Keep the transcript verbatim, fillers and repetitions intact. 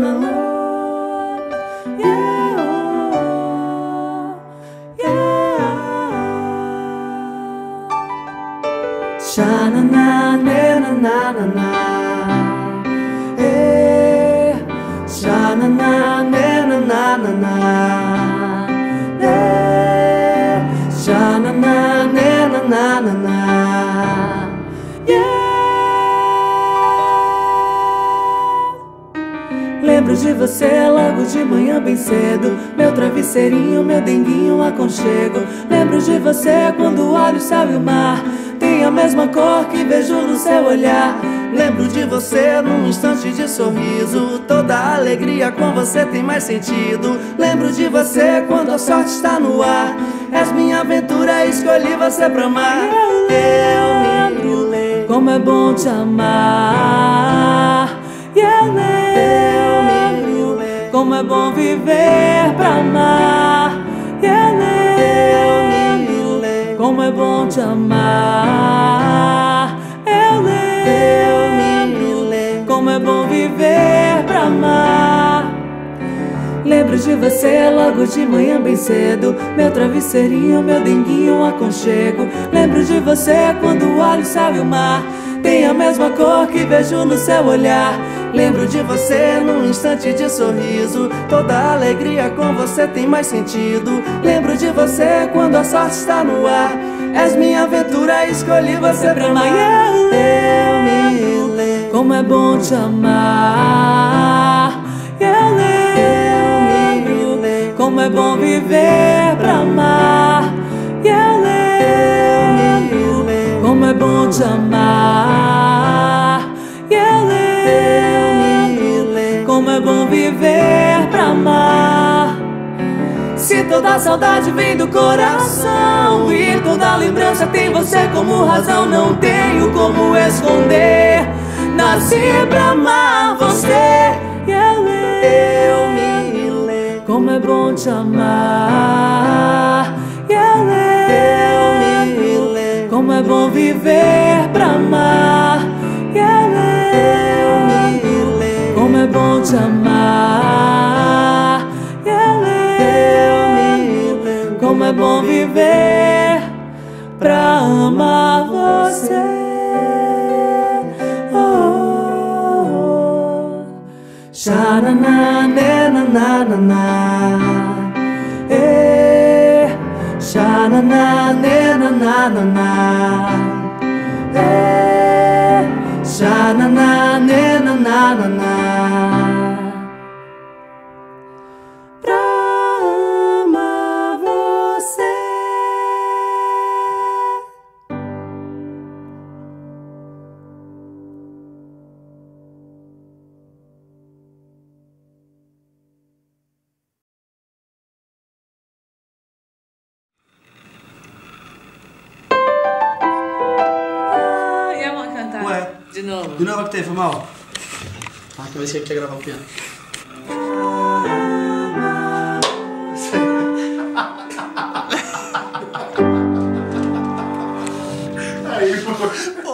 Sha-na-na-na-na-na-na, eh, sha-na-na-na-na-na-na, eh, sha-na-na-na-na-na-na, yeah. Lembro de você logo de manhã bem cedo, meu travesseirinho, meu denguinho, aconchego. Lembro de você quando olho o céu e o mar tem a mesma cor que vejo no seu olhar. Lembro de você num instante de sorriso, toda a alegria com você tem mais sentido. Lembro de você quando a sorte está no ar, és minha aventura, escolhi você pra amar. Eu lembro como é bom te amar. Eu lembro como é bom viver pra amar. Eu lembro como é bom te amar. Eu lembro como é bom viver pra amar. Lembro de você logo de manhã bem cedo, meu travesseirinho, meu denguinho, aconchego. Lembro de você quando olho o céu e o mar tem a mesma cor que vejo no seu olhar. Lembro de você num instante de sorriso, toda a alegria com você tem mais sentido. Lembro de você quando a sorte está no ar, és minha aventura, escolhi você pra amar. Eu lembro como é bom te amar. Eu lembro como é bom viver pra amar. Eu lembro como é bom te amar. Eu lembro como é bom viver pra amar. Se toda saudade vem do coração e toda lembrança tem você como razão, não tenho como esconder. Nasci pra amar você. Eu lembro como é bom te amar. Eu lembro como é bom viver pra amar. Eu lembro como é bom te amar. Eu lembro como é bom viver pra amar você. Oh, oh, oh. Sha-na-na-na-na-na-na, eh, sha-na-na-na-na-na-na, eh, sha-na-na-na-na-na-na. Pra amar você. Ah, e vamos cantar. Ué, de novo. de novo que teve, foi mal? Ah, que eu pensei que quer gravar o piano. Aí,